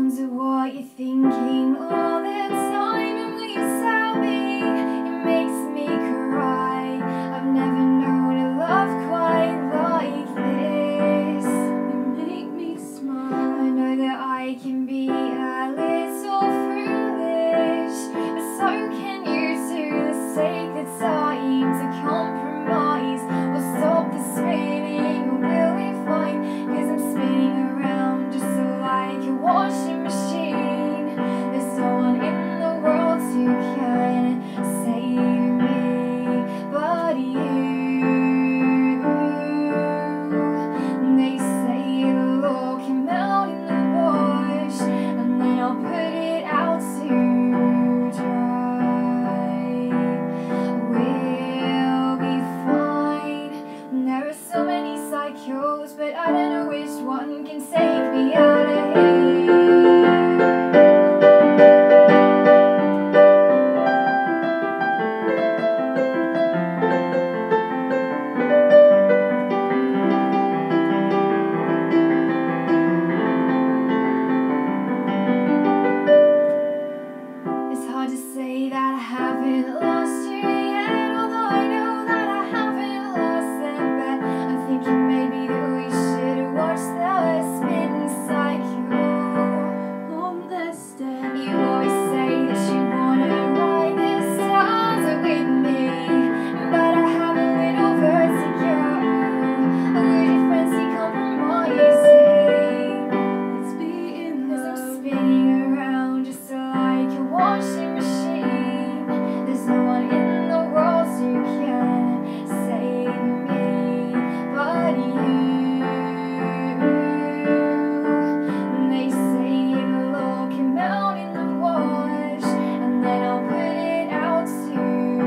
wonder what you're thinking all the time, and when you tell me, it makes me cry. I've never known a love quite like this. You make me smile. I know that I can be a little foolish, but so can you too. Let's take the time to compromise. We'll stop the spinning, or will we find? 'Cause I'm spinning around just like a washing machine. There's no one in the world who can save me but you. They say it'll all come out in the wash, and then I'll put it out to dry. We'll be fine. There are so many cycles, but I don't know which one can take me out of here. It's hard to say that I haven't lost you yet, although I know that I haven't lost that bet. I'm thinking maybe that we should watch the spin cycle on the step. You always say that you wanna ride the stars with me, but I have a little vertigo. Would you fancy compromising? Let's be in love. 'Cause I'm spinning around just like a washing machine. There's no one in the world who can save me but you. They say it'll all come out in the wash, and then I'll put it out to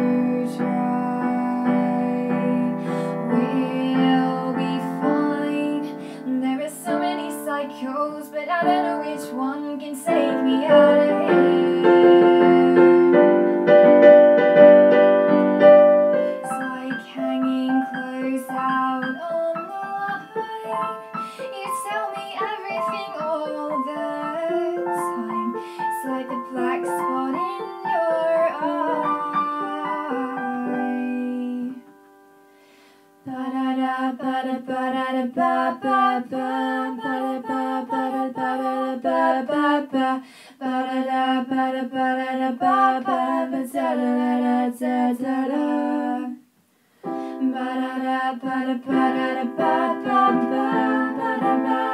dry. We'll be fine. There are so many cycles, but I don't know which one can take me out of here. It's like hanging clothes out on the line. You tell me everything all the time. It's like the black spot in your eye. Ba-da-da, ba-da-ba-da-da, ba-ba-ba, ba-da-ba, ba-da-ba-da-ba-ba-ba, ba-da-da, ba-da-ba-da-da, ba-ba, ba-da-da-da-da-da-da, ba-da-da, ba-da-ba-da-da, ba-ba-ba, ba-da-ba.